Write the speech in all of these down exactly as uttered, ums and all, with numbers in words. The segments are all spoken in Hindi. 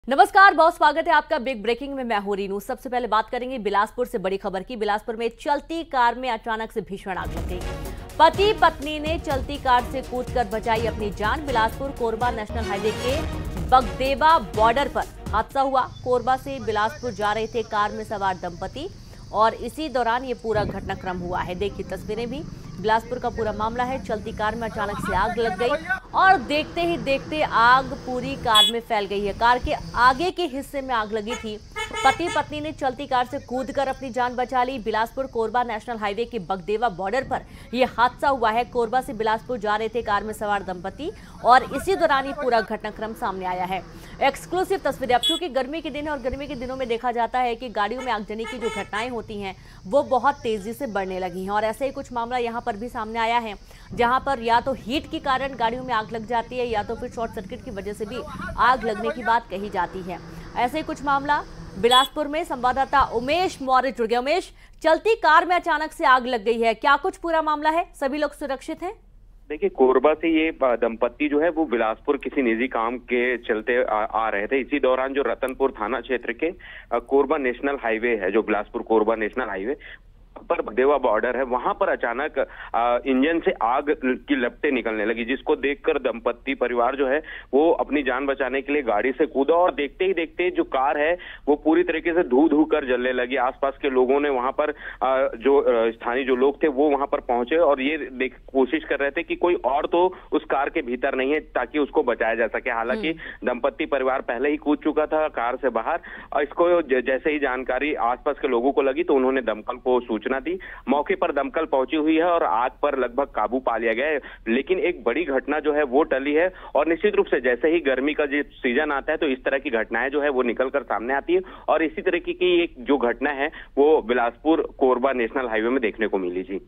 नमस्कार, बहुत स्वागत है आपका बिग ब्रेकिंग में। मैं हूं रीनू। सबसे पहले बात करेंगे बिलासपुर से बड़ी खबर की। बिलासपुर में चलती कार में अचानक से भीषण आग लग गई। पति पत्नी ने चलती कार से कूदकर बचाई अपनी जान। बिलासपुर कोरबा नेशनल हाईवे के बगदेवा बॉर्डर पर हादसा हुआ। कोरबा से बिलासपुर जा रहे थे कार में सवार दंपति और इसी दौरान ये पूरा घटनाक्रम हुआ है। देखिए तस्वीरें भी। बिलासपुर का पूरा मामला है। चलती कार में अचानक से आग लग गई और देखते ही देखते आग पूरी कार में फैल गई है। कार के आगे के हिस्से में आग लगी थी। पति पत्नी ने चलती कार से कूदकर अपनी जान बचा ली। बिलासपुर कोरबा नेशनल हाईवे के बगदेवा बॉर्डर पर यह हादसा हुआ है। कोरबा से बिलासपुर जा रहे थे कार में सवार दंपति और इसी दौरान ये पूरा घटनाक्रम सामने आया है। एक्सक्लूसिव तस्वीरें। अब चूंकि गर्मी के दिन है और गर्मी के दिनों में देखा जाता है कि गाड़ियों में आगजनी की जो घटनाएं होती हैं वो बहुत तेजी से बढ़ने लगी हैं और ऐसे ही कुछ मामला यहाँ पर भी सामने आया है, जहां पर या तो हीट के कारण गाड़ियों में आग लग जाती है या तो फिर शॉर्ट सर्किट की वजह से भी आग लगने की बात कही जाती है। ऐसे ही कुछ मामला बिलासपुर में संवाददाता उमेश मौर्य जुड़ गए। उमेश, चलती कार में अचानक से आग लग गई है, क्या कुछ पूरा मामला है? सभी लोग सुरक्षित हैं? देखिए, कोरबा से ये दंपत्ति जो है वो बिलासपुर किसी निजी काम के चलते आ, आ रहे थे। इसी दौरान जो रतनपुर थाना क्षेत्र के कोरबा नेशनल हाईवे है, जो बिलासपुर कोरबा नेशनल हाईवे पर बगदेवा बॉर्डर है, वहां पर अचानक आ, इंजन से आग की लपटें निकलने लगी, जिसको देखकर दंपत्ति परिवार जो है वो अपनी जान बचाने के लिए गाड़ी से कूदा और देखते ही देखते जो कार है वो पूरी तरीके से धू धू कर जलने लगी। आसपास के लोगों ने वहां पर आ, जो स्थानीय जो लोग थे वो वहां पर पहुंचे और ये देख कोशिश कर रहे थे कि कोई और तो उस कार के भीतर नहीं है ताकि उसको बचाया जा सके। हालांकि दंपत्ति परिवार पहले ही कूद चुका था कार से बाहर और इसको जैसे ही जानकारी आसपास के लोगों को लगी तो उन्होंने दमकल को सूचना दी। मौके पर दमकल पहुंची हुई है और आग पर लगभग काबू पा लिया गया है। लेकिन एक बड़ी घटना जो है वो टली है और निश्चित रूप से जैसे ही गर्मी का जो सीजन आता है तो इस तरह की घटनाएं जो है वो निकलकर सामने आती है और इसी तरीके की एक जो घटना है वो बिलासपुर कोरबा नेशनल हाईवे में देखने को मिली। जी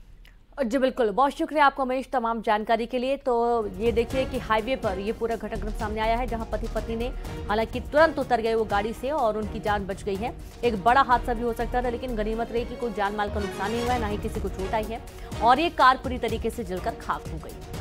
जी बिल्कुल, बहुत शुक्रिया आपको उमेश तमाम जानकारी के लिए। तो ये देखिए कि हाईवे पर ये पूरा घटनाक्रम सामने आया है, जहां पति पत्नी ने हालांकि तुरंत उतर गए वो गाड़ी से और उनकी जान बच गई है। एक बड़ा हादसा भी हो सकता था, लेकिन गनीमत रही कि कोई जान माल का नुकसान नहीं हुआ है, ना ही किसी को चोट आई है और ये कार पूरी तरीके से जलकर खाक हो गई।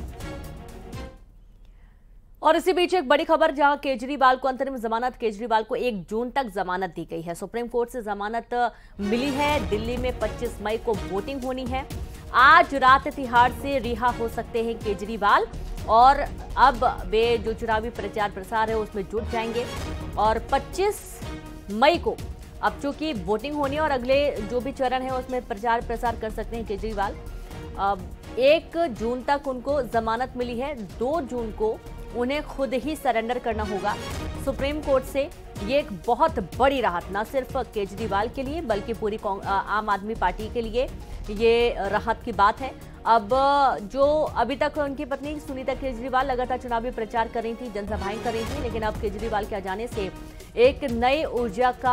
और इसी बीच एक बड़ी खबर, जहां केजरीवाल को अंतरिम जमानत केजरीवाल को एक जून तक जमानत दी गई है। सुप्रीम कोर्ट से जमानत मिली है। दिल्ली में पच्चीस मई को वोटिंग होनी है। आज रात तिहाड़ से रिहा हो सकते हैं केजरीवाल और अब वे जो चुनावी प्रचार प्रसार है उसमें जुट जाएंगे और पच्चीस मई को अब चूंकि वोटिंग होनी है और अगले जो भी चरण है उसमें प्रचार प्रसार कर सकते हैं केजरीवाल। अब एक जून तक उनको जमानत मिली है। दो जून को उन्हें खुद ही सरेंडर करना होगा सुप्रीम कोर्ट से। ये एक बहुत बड़ी राहत न सिर्फ केजरीवाल के लिए बल्कि पूरी आम आदमी पार्टी के लिए ये राहत की बात है। अब जो अभी तक उनकी पत्नी सुनीता केजरीवाल लगातार चुनावी प्रचार कर रही थी, जनसभाएं कर रही थी, लेकिन अब केजरीवाल के आ जाने से एक नई ऊर्जा का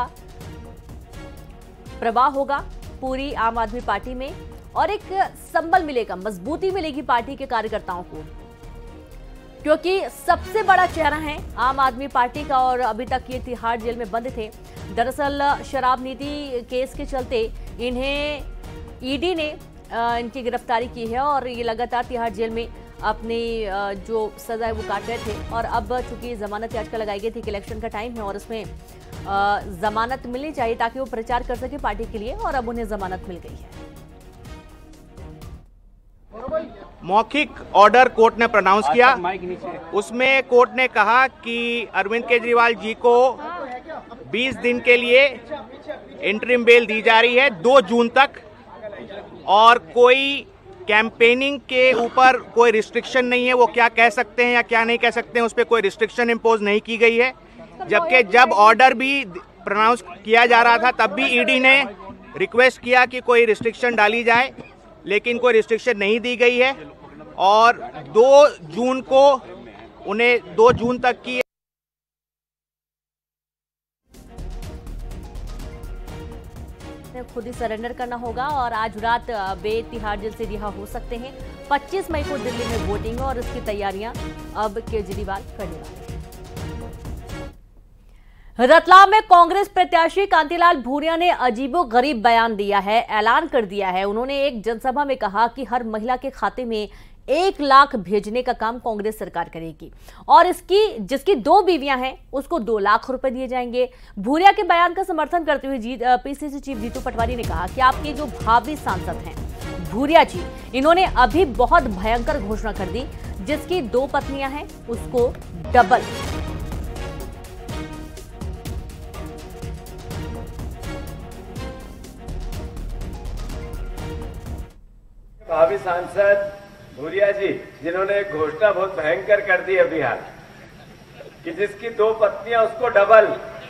प्रवाह होगा पूरी आम आदमी पार्टी में और एक संबल मिलेगा, मजबूती मिलेगी पार्टी के कार्यकर्ताओं को, क्योंकि सबसे बड़ा चेहरा है आम आदमी पार्टी का और अभी तक ये तिहाड़ जेल में बंद थे। दरअसल शराब नीति केस के चलते इन्हें ईडी ने इनकी गिरफ्तारी की है और ये लगातार तिहाड़ जेल में अपनी जो सजा है वो काट रहे थे और अब चूंकि जमानत याचिका लगाई गई थी कि इलेक्शन का टाइम है और उसमें जमानत मिलनी चाहिए ताकि वो प्रचार कर सके पार्टी के लिए और अब उन्हें जमानत मिल गई है। मौखिक ऑर्डर कोर्ट ने प्रोनाउंस किया। उसमें कोर्ट ने कहा कि अरविंद केजरीवाल जी को बीस दिन के लिए इंटरिम बेल दी जा रही है दो जून तक और कोई कैंपेनिंग के ऊपर कोई रिस्ट्रिक्शन नहीं है। वो क्या कह सकते हैं या क्या नहीं कह सकते हैं उस पर कोई रिस्ट्रिक्शन इम्पोज नहीं की गई है। जबकि जब ऑर्डर भी प्रोनाउंस किया जा रहा था तब भी ईडी ने रिक्वेस्ट किया कि कोई रिस्ट्रिक्शन डाली जाए, लेकिन कोई रिस्ट्रिक्शन नहीं दी गई है और दो जून को उन्हें दो जून तक की खुद ही सरेंडर करना होगा और आज रात वे तिहाड़ जेल से रिहा हो सकते हैं। पच्चीस मई को दिल्ली में वोटिंग और इसकी तैयारियां अब केजरीवाल करने वाले हैं। रतलाम में कांग्रेस प्रत्याशी कांतिलाल भूरिया ने अजीबोगरीब बयान दिया है, ऐलान कर दिया है। उन्होंने एक जनसभा में कहा कि हर महिला के खाते में एक लाख भेजने का काम कांग्रेस सरकार करेगी और इसकी जिसकी दो बीवियां हैं उसको दो लाख रुपए दिए जाएंगे। भूरिया के बयान का समर्थन करते हुए जी पीसीसी चीफ जीतू पटवारी ने कहा कि आपके जो भावी सांसद हैं भूरिया जी, इन्होंने अभी बहुत भयंकर घोषणा कर दी, जिसकी दो पत्नियां हैं उसको डबल। भावी सांसद भूरिया जी, जिन्होंने घोषणा बहुत भयंकर कर दी अभी हाल कि जिसकी दो पत्नियां उसको डबल,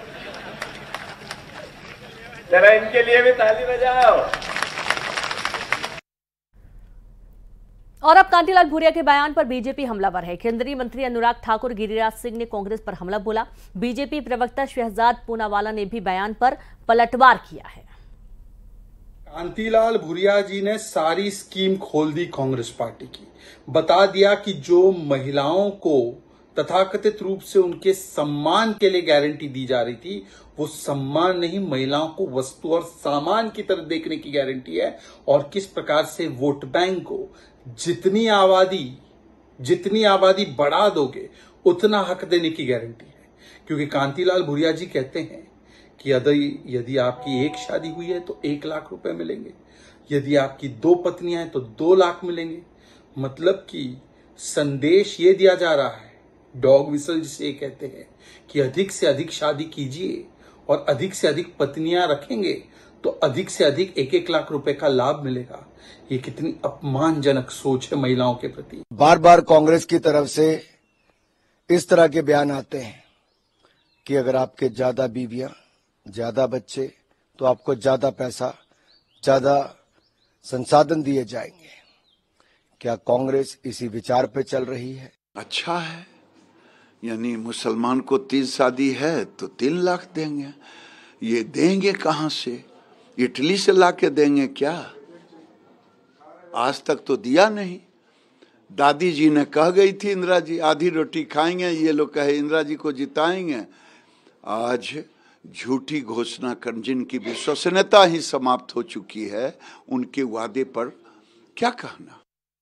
जरा इनके लिए भी ताली बजाओ। और अब कांतिलाल भूरिया के बयान पर बीजेपी हमलावर है। केंद्रीय मंत्री अनुराग ठाकुर गिरिराज सिंह ने कांग्रेस पर हमला बोला। बीजेपी प्रवक्ता शहजाद पूनावाला ने भी बयान पर पलटवार किया है। कांतिलाल भूरिया जी ने सारी स्कीम खोल दी कांग्रेस पार्टी की, बता दिया कि जो महिलाओं को तथाकथित रूप से उनके सम्मान के लिए गारंटी दी जा रही थी, वो सम्मान नहीं, महिलाओं को वस्तु और सामान की तरह देखने की गारंटी है। और किस प्रकार से वोट बैंक को जितनी आबादी जितनी आबादी बढ़ा दोगे उतना हक देने की गारंटी है। क्योंकि कांतिलाल भूरिया जी कहते हैं कि यदि यदि आपकी एक शादी हुई है तो एक लाख रुपए मिलेंगे, यदि आपकी दो पत्नियां हैं तो दो लाख मिलेंगे। मतलब कि संदेश ये दिया जा रहा है, डॉग विसल जिसे कहते हैं, कि अधिक से अधिक शादी कीजिए और अधिक से अधिक पत्नियां रखेंगे तो अधिक से अधिक एक एक लाख रुपए का लाभ मिलेगा। ये कितनी अपमानजनक सोच है महिलाओं के प्रति। बार बार कांग्रेस की तरफ से इस तरह के बयान आते हैं कि अगर आपके ज्यादा बीवियां, ज्यादा बच्चे तो आपको ज्यादा पैसा, ज्यादा संसाधन दिए जाएंगे। क्या कांग्रेस इसी विचार पे चल रही है? अच्छा है, यानी मुसलमान को तीन शादी है तो तीन लाख देंगे। ये देंगे कहां से? इटली से लाके देंगे क्या? आज तक तो दिया नहीं। दादी जी ने कह गई थी इंदिरा जी आधी रोटी खाएंगे, ये लोग कहे इंदिरा जी को जिताएंगे। आज झूठी घोषणा कर जिनकी विश्वसनीयता ही समाप्त हो चुकी है, उनके वादे पर क्या कहना।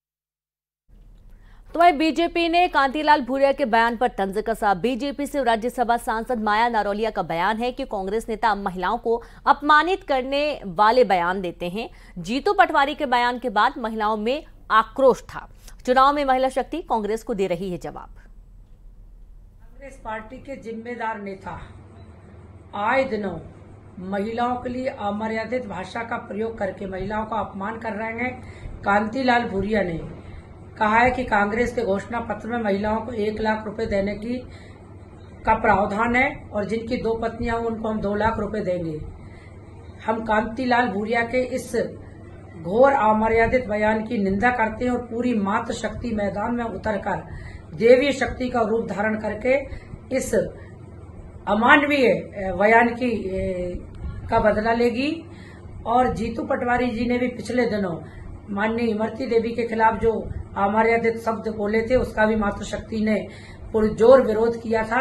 तो वहीं बीजेपी ने कांतिलाल भूरिया के बयान पर तंज कसा। बीजेपी से राज्यसभा सांसद माया नारोलिया का बयान है कि कांग्रेस नेता महिलाओं को अपमानित करने वाले बयान देते हैं। जीतू पटवारी के बयान के बाद महिलाओं में आक्रोश था। चुनाव में महिला शक्ति कांग्रेस को दे रही है जवाब। कांग्रेस पार्टी के जिम्मेदार नेता आए दिनों महिलाओं के लिए अमर्यादित भाषा का प्रयोग करके महिलाओं का अपमान कर रहे हैं। कांतिलाल भूरिया ने कहा है कि कांग्रेस के घोषणा पत्र में महिलाओं को एक लाख रुपए देने की का प्रावधान है और जिनकी दो पत्नियां हैं उनको हम दो लाख रुपए देंगे। हम कांतिलाल भूरिया के इस घोर अमर्यादित बयान की निंदा करते हैं और पूरी मातृ शक्ति मैदान में उतरकर देवीय शक्ति का रूप धारण करके इस अमानवीय बयान की का बदला लेगी। और जीतू पटवारी जी ने भी पिछले दिनों माननीय इमरती देवी के खिलाफ जो अमर्यादित शब्द बोले थे उसका भी मातृशक्ति ने पुरजोर विरोध किया था।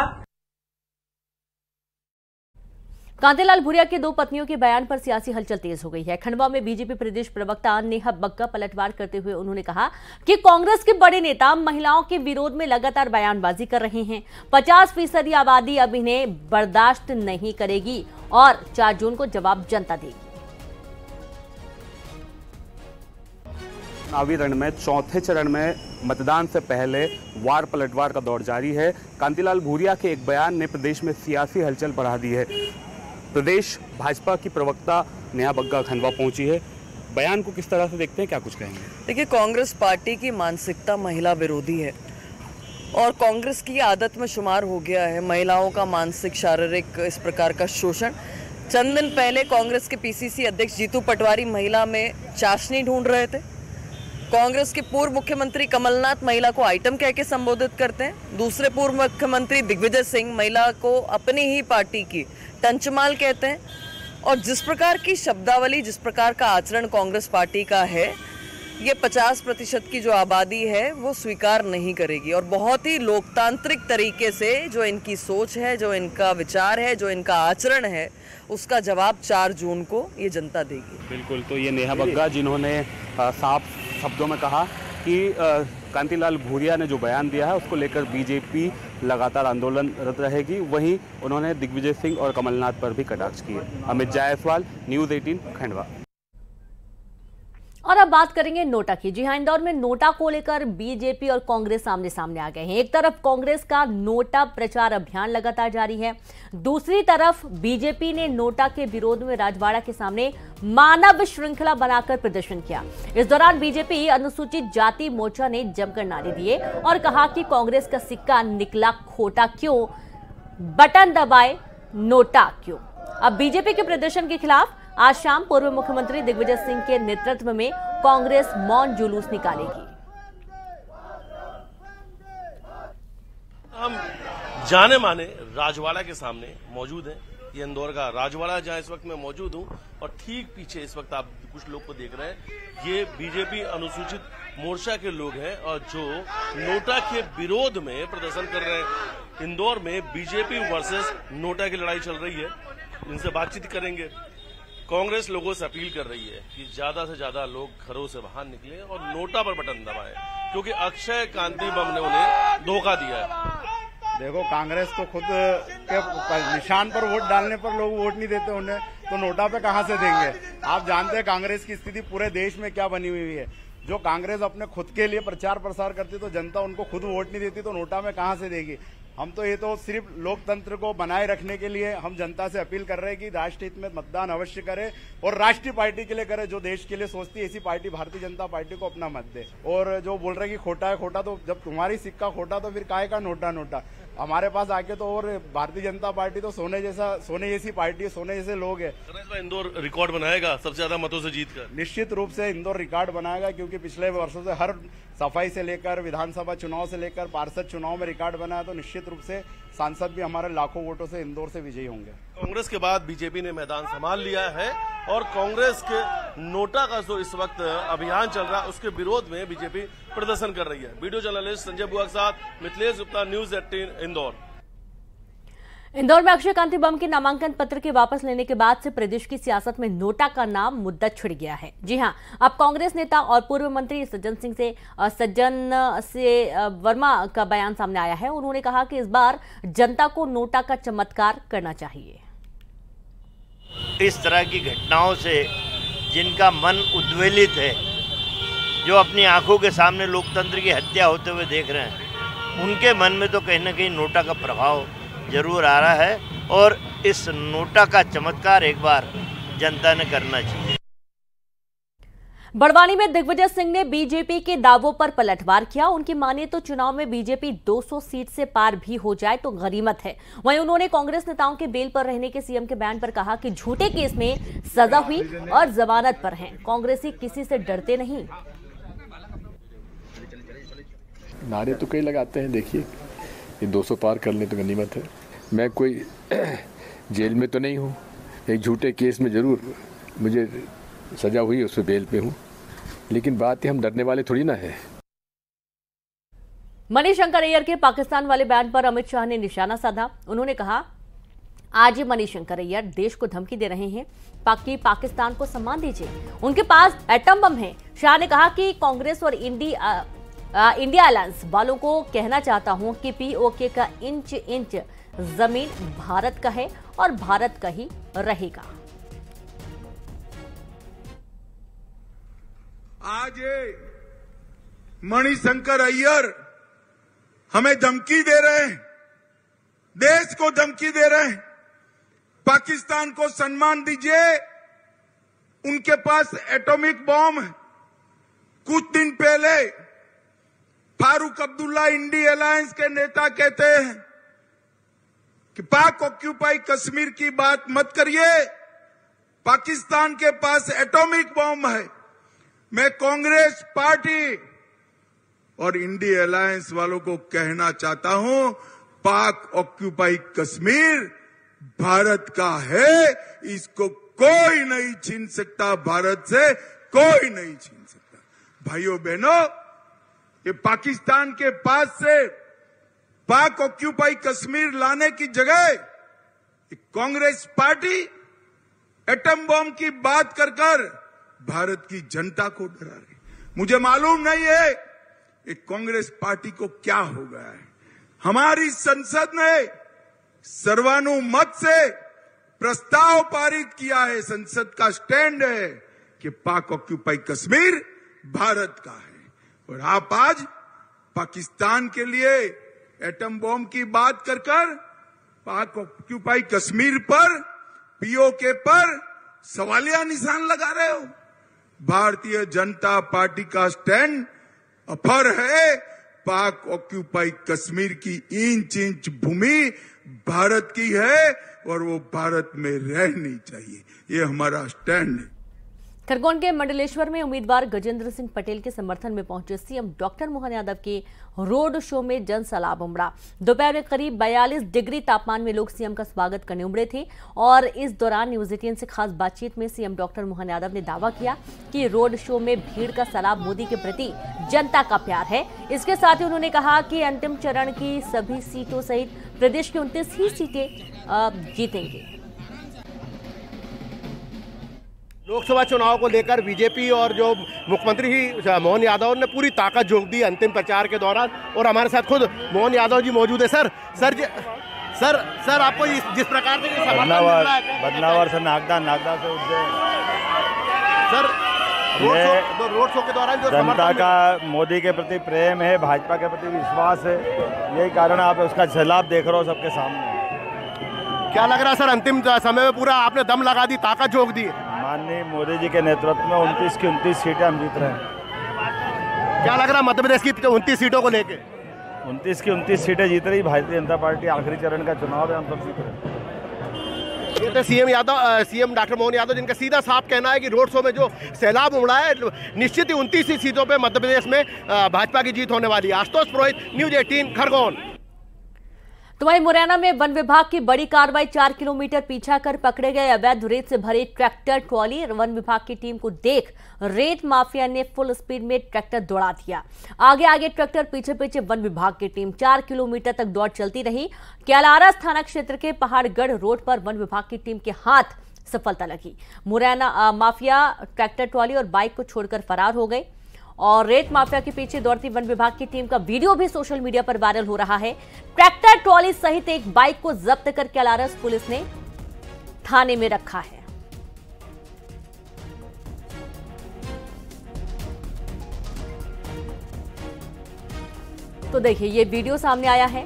कांतिलाल भूरिया के दो पत्नियों के बयान पर सियासी हलचल तेज हो गई है। खंडवा में बीजेपी प्रदेश प्रवक्ता नेहा बग्गा पलटवार करते हुए उन्होंने कहा कि कांग्रेस के बड़े नेता महिलाओं के विरोध में लगातार बयानबाजी कर रहे हैं। पचास फीसदी आबादी अब इन्हें बर्दाश्त नहीं करेगी और चार जून को जवाब जनता देगी। चुनावी रण में चौथे चरण में मतदान से पहले वार पलटवार का दौर जारी है। कांतिलाल भूरिया के एक बयान ने प्रदेश में सियासी हलचल बढ़ा दी है। प्रदेश भाजपा की प्रवक्ता नेहा बग्गा खंडवा पहुंची है। बयान को किस तरह से देखते हैं, क्या कुछ कहेंगे? देखिए, कांग्रेस पार्टी की मानसिकता महिला विरोधी है और कांग्रेस की आदत में शुमार हो गया है महिलाओं का मानसिक शारीरिक इस प्रकार का शोषण। चंद दिन पहले कांग्रेस के पीसीसी अध्यक्ष जीतू पटवारी महिला में चाशनी ढूंढ रहे थे। कांग्रेस के पूर्व मुख्यमंत्री कमलनाथ महिला को आइटम कह के संबोधित करते हैं। दूसरे पूर्व मुख्यमंत्री दिग्विजय सिंह महिला को अपनी ही पार्टी की टंचमाल कहते हैं। और जिस प्रकार की शब्दावली, जिस प्रकार का आचरण कांग्रेस पार्टी का है, ये पचास प्रतिशत की जो आबादी है वो स्वीकार नहीं करेगी। और बहुत ही लोकतांत्रिक तरीके से जो इनकी सोच है, जो इनका विचार है, जो इनका आचरण है, उसका जवाब चार जून को ये जनता देगी। बिल्कुल। तो ये नेहा बग्गा जिन्होंने साफ शब्दों में कहा कि कांतिलाल भूरिया ने जो बयान दिया है उसको लेकर बीजेपी लगातार आंदोलनरत रहेगी। वहीं उन्होंने दिग्विजय सिंह और कमलनाथ पर भी कटाक्ष किए। अमित जायसवाल, न्यूज़ अठारह, खंडवा। और अब बात करेंगे नोटा की। जी हां, इंदौर में नोटा को लेकर बीजेपी और कांग्रेस सामने सामने आ गए हैं। एक तरफ कांग्रेस का नोटा प्रचार अभियान लगातार जारी है, दूसरी तरफ बीजेपी ने नोटा के विरोध में राजवाड़ा के सामने मानव श्रृंखला बनाकर प्रदर्शन किया। इस दौरान बीजेपी अनुसूचित जाति मोर्चा ने जमकर नारे दिए और कहा कि कांग्रेस का सिक्का निकला खोटा क्यों, बटन दबाए नोटा क्यों। अब बीजेपी के प्रदर्शन के खिलाफ आज शाम पूर्व मुख्यमंत्री दिग्विजय सिंह के नेतृत्व में कांग्रेस मौन जुलूस निकालेगी। हम जाने माने राजवाड़ा के सामने मौजूद हैं। ये इंदौर का राजवाड़ा जहां इस वक्त मैं मौजूद हूं और ठीक पीछे इस वक्त आप कुछ लोग को देख रहे हैं। ये बीजेपी अनुसूचित मोर्चा के लोग हैं और जो नोटा के विरोध में प्रदर्शन कर रहे हैं। इंदौर में बीजेपी वर्सेस नोटा की लड़ाई चल रही है। इनसे बातचीत करेंगे। कांग्रेस लोगों से अपील कर रही है कि ज्यादा से ज्यादा लोग घरों से बाहर निकलें और नोटा पर बटन दबाएं, क्योंकि अक्षय कांति बम ने उन्हें धोखा दिया है। देखो, कांग्रेस तो खुद के निशान पर वोट डालने पर लोग वोट नहीं देते उन्हें, तो नोटा पे कहां से देंगे। आप जानते हैं कांग्रेस की स्थिति पूरे देश में क्या बनी हुई है। जो कांग्रेस अपने खुद के लिए प्रचार प्रसार करती तो जनता उनको खुद वोट नहीं देती, तो नोटा में कहां से देगी। हम तो ये तो सिर्फ लोकतंत्र को बनाए रखने के लिए हम जनता से अपील कर रहे हैं कि राष्ट्र हित में मतदान अवश्य करें और राष्ट्रीय पार्टी के लिए करें, जो देश के लिए सोचती है। ऐसी पार्टी भारतीय जनता पार्टी को अपना मत दे। और जो बोल रहे कि खोटा है खोटा, तो जब तुम्हारी सिक्का खोटा तो फिर काहे का नोटा नोटा। हमारे पास आके तो और भारतीय जनता पार्टी तो सोने जैसा सोने जैसी पार्टी है, सोने जैसे लोग है। इंदौर रिकॉर्ड बनाएगा सबसे ज्यादा मतों से जीत कर। निश्चित रूप से इंदौर रिकॉर्ड बनाएगा, क्योंकि पिछले वर्षों से हर सफाई से लेकर विधानसभा चुनाव से लेकर पार्षद चुनाव में रिकॉर्ड बना है। तो निश्चित रूप से सांसद भी हमारे लाखों वोटों से इंदौर से विजयी होंगे। कांग्रेस के बाद बीजेपी ने मैदान संभाल लिया है और कांग्रेस के नोटा का जो इस वक्त अभियान चल रहा है उसके विरोध में बीजेपी प्रदर्शन कर रही है। वीडियो जर्नलिस्ट संजय बुआ के साथ मिथिलेश गुप्ता, न्यूज़ अठारह, इंदौर। इंदौर में अक्षय कांति बम के नामांकन पत्र के वापस लेने के बाद से प्रदेश की सियासत में नोटा का नाम मुद्दा छिड़ गया है। जी हां, अब कांग्रेस नेता और पूर्व मंत्री सज्जन सिंह से सज्जन से वर्मा का बयान सामने आया है। उन्होंने कहा कि इस बार जनता को नोटा का चमत्कार करना चाहिए। इस तरह की घटनाओं से जिनका मन उद्वेलित है, जो अपनी आंखों के सामने लोकतंत्र की हत्या होते हुए देख रहे हैं, उनके मन में तो कहीं ना कहीं नोटा का प्रभाव जरूर आ रहा है और इस नोटा का चमत्कार एक बार जनता ने करना चाहिए। बड़वानी में दिग्विजय सिंह ने बीजेपी के दावों पर पलटवार किया। उनकी माने तो चुनाव में बीजेपी दो सौ सीट से पार भी हो जाए तो गनीमत है। वहीं उन्होंने कांग्रेस नेताओं के बेल पर रहने के सीएम के बयान पर कहा कि झूठे केस में सजा हुई और जमानत पर हैं। कांग्रेसी किसी से डरते नहीं। नारे तो कई लगाते हैं, देखिए ये दो सौ पार कर ले तो गनीमत है। मैं कोई जेल में तो नहीं हूँ, एक झूठे केस में जरूर मुझे सजा हुई, उस पर बेल पे हूँ, लेकिन बात है हम डरने वाले थोड़ी ना है। मनीष शंकर अय्यर के पाकिस्तान वाले बयान पर अमित शाह ने निशाना साधा। उन्होंने कहा, आज ही मनीष शंकर अय्यर देश को धमकी दे रहे हैं, बाकी पाकिस्तान को सम्मान दीजिए, उनके पास एटम बम है। शाह ने कहा कि कांग्रेस और इंडिया इंडिया अलायंस वालों को कहना चाहता हूं कि पीओके का इंच इंच जमीन भारत का है और भारत का ही रहेगा। आज मणिशंकर अय्यर हमें धमकी दे रहे हैं, देश को धमकी दे रहे हैं, पाकिस्तान को सम्मान दीजिए, उनके पास एटॉमिक बॉम्ब है। कुछ दिन पहले फारूक अब्दुल्ला इंडी अलायंस के नेता कहते हैं कि पाक ऑक्यूपाई कश्मीर की बात मत करिए, पाकिस्तान के पास एटॉमिक बॉम्ब है। मैं कांग्रेस पार्टी और इंडी अलायंस वालों को कहना चाहता हूं, पाक ऑक्यूपाई कश्मीर भारत का है, इसको कोई नहीं छीन सकता, भारत से कोई नहीं छीन सकता। भाइयों बहनों, ये पाकिस्तान के पास से पाक ऑक्यूपाई कश्मीर लाने की जगह कांग्रेस पार्टी एटम बॉम्ब की बात कर कर भारत की जनता को डरा रही। मुझे मालूम नहीं है ये कांग्रेस पार्टी को क्या हो गया है। हमारी संसद ने सर्वानुमत से प्रस्ताव पारित किया है। संसद का स्टैंड है कि पाक ऑक्यूपाई कश्मीर भारत का है और आप आज पाकिस्तान के लिए एटम बॉम्ब की बात कर कर पाक ऑक्यूपाई कश्मीर पर पीओके पर सवालिया निशान लगा रहे हो। भारतीय जनता पार्टी का स्टैंड अफर है। पाक ऑक्यूपाई कश्मीर की इंच इंच भूमि भारत की है और वो भारत में रहनी चाहिए। ये हमारा स्टैंड है। खरगोन के मंडलेश्वर में उम्मीदवार गजेंद्र सिंह पटेल के समर्थन में पहुंचे सीएम डॉक्टर मोहन यादव के रोड शो में जनसैलाब उमड़ा। दोपहर में करीब बयालीस डिग्री तापमान में लोग सीएम का स्वागत करने उमड़े थे और इस दौरान न्यूज एटीन से खास बातचीत में सीएम डॉक्टर मोहन यादव ने दावा किया कि रोड शो में भीड़ का सैलाब मोदी के प्रति जनता का प्यार है। इसके साथ ही उन्होंने कहा कि अंतिम चरण की सभी सीटों सहित प्रदेश की उनतीस ही सीटें जीतेंगे। लोकसभा चुनाव को लेकर बीजेपी और जो मुख्यमंत्री ही मोहन यादव ने पूरी ताकत झोंक दी अंतिम प्रचार के दौरान और हमारे साथ खुद मोहन यादव जी मौजूद है। सर सर सर सर आपको जिस प्रकार से बदलावर बदलावर से नागदा नागदा से उठे sir road show road show के दौरान जो जनता का मोदी के प्रति प्रेम है, भाजपा के प्रति विश्वास है, यही कारण आप उसका सैलाब देख रहे हो सबके सामने। क्या लग रहा है सर अंतिम समय में पूरा आपने दम लगा दी, ताकत झोंक दी? माननीय मोदी जी के नेतृत्व में उनतीस की उनतीस सीटें हम जीत रहे हैं। क्या लग रहा है मध्य प्रदेश की उनतीस सीटों को लेके? उनतीस की उनतीस सीटें जीत रही भारतीय जनता पार्टी। आखिरी चरण का चुनाव है, हम सब जीत रहे हैं। ये तो CM Yadav CM doctor Mohan Yadav जिनका सीधा साफ कहना है कि रोड शो में जो सैलाब उमड़ा है निश्चित ही उनतीस ही सीटों पे मध्य प्रदेश में भाजपा की जीत होने वाली है। Ashutosh Purohit, news eighteen, Khargone. तो वहीं मुरैना में वन विभाग की बड़ी कार्रवाई। चार किलोमीटर पीछा कर पकड़े गए अवैध रेत से भरे ट्रैक्टर ट्रॉली। वन विभाग की टीम को देख रेत माफिया ने फुल स्पीड में ट्रैक्टर दौड़ा दिया। आगे आगे ट्रैक्टर, पीछे पीछे वन विभाग की टीम। चार किलोमीटर तक दौड़ चलती रही। कैलारस थाना क्षेत्र के पहाड़गढ़ रोड पर वन विभाग की टीम के हाथ सफलता लगी। मुरैना माफिया ट्रैक्टर ट्रॉली और बाइक को छोड़कर फरार हो गए और रेत माफिया के पीछे दौड़ती वन विभाग की टीम का वीडियो भी सोशल मीडिया पर वायरल हो रहा है। ट्रैक्टर ट्रॉली सहित एक बाइक को जब्त कर कैलारस पुलिस ने थाने में रखा है। तो देखिए ये वीडियो सामने आया है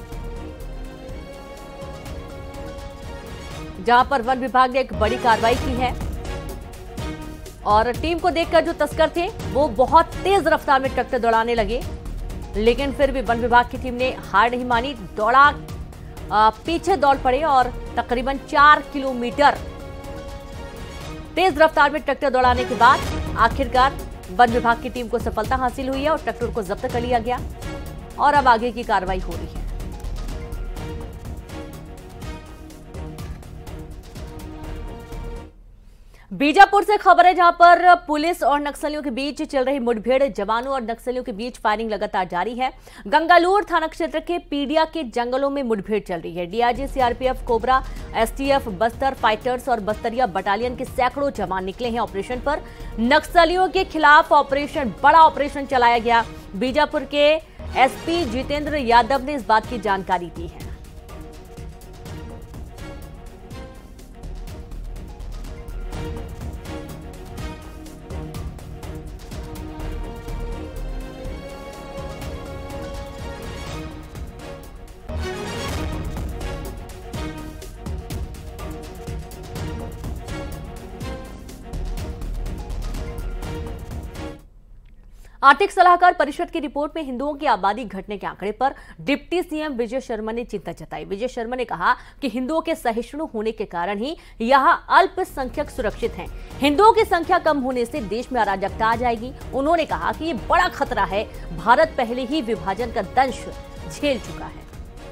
जहां पर वन विभाग ने एक बड़ी कार्रवाई की है और टीम को देखकर जो तस्कर थे वो बहुत तेज रफ्तार में ट्रैक्टर दौड़ाने लगे, लेकिन फिर भी वन विभाग की टीम ने हार नहीं मानी। दौड़ा पीछे दौड़ पड़े और तकरीबन चार किलोमीटर तेज रफ्तार में ट्रैक्टर दौड़ाने के बाद आखिरकार वन विभाग की टीम को सफलता हासिल हुई है और ट्रैक्टर को जब्त कर लिया गया और अब आगे की कार्रवाई हो रही है। बीजापुर से खबर है जहां पर पुलिस और नक्सलियों के बीच चल रही मुठभेड़। जवानों और नक्सलियों के बीच फायरिंग लगातार जारी है। गंगालूर थाना क्षेत्र के पीडिया के जंगलों में मुठभेड़ चल रही है। DIG, CRPF, COBRA, STF, Bastar fighters और बस्तरिया बटालियन के सैकड़ों जवान निकले हैं ऑपरेशन पर। नक्सलियों के खिलाफ ऑपरेशन बड़ा ऑपरेशन चलाया गया। बीजापुर के एसपी जितेंद्र यादव ने इस बात की जानकारी दी है। आर्थिक सलाहकार परिषद की रिपोर्ट में हिंदुओं की आबादी घटने के आंकड़े पर डिप्टी सीएम विजय शर्मा ने चिंता जताई। विजय शर्मा ने कहा कि हिंदुओं के सहिष्णु होने के कारण ही यहां अल्पसंख्यक सुरक्षित हैं। हिंदुओं की संख्या कम होने से देश में अराजकता आ जाएगी। उन्होंने कहा कि ये बड़ा खतरा है। भारत पहले ही विभाजन का दंश झेल चुका है।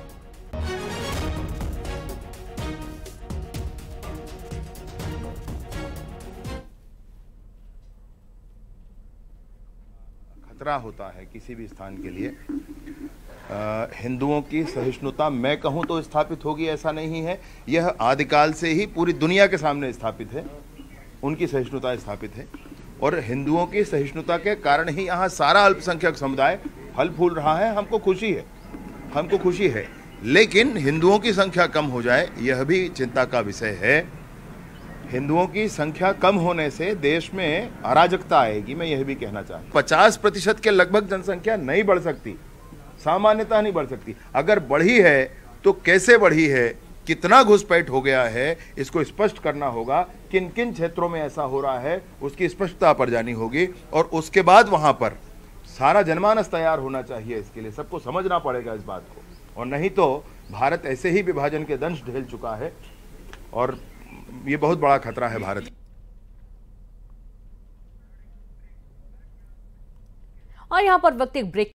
खतरा होता है किसी भी स्थान के लिए। आ, हिंदुओं की सहिष्णुता मैं कहूं तो स्थापित होगी ऐसा नहीं है, यह आदिकाल से ही पूरी दुनिया के सामने स्थापित है। उनकी सहिष्णुता स्थापित है और हिंदुओं की सहिष्णुता के कारण ही यहाँ सारा अल्पसंख्यक समुदाय फल फूल रहा है। हमको खुशी है, हमको खुशी है, लेकिन हिंदुओं की संख्या कम हो जाए यह भी चिंता का विषय है। हिंदुओं की संख्या कम होने से देश में अराजकता आएगी, मैं यह भी कहना चाहता हूँ। पचास प्रतिशत के लगभग जनसंख्या नहीं बढ़ सकती, सामान्यतः नहीं बढ़ सकती। अगर बढ़ी है तो कैसे बढ़ी है, कितना घुसपैठ हो गया है, इसको स्पष्ट करना होगा। किन किन क्षेत्रों में ऐसा हो रहा है उसकी स्पष्टता पर जानी होगी और उसके बाद वहां पर सारा जनमानस तैयार होना चाहिए। इसके लिए सबको समझना पड़ेगा इस बात को, और नहीं तो भारत ऐसे ही विभाजन के दंश झेल चुका है और ये बहुत बड़ा खतरा है भारत। और यहाँ पर वक्त एक ब्रेक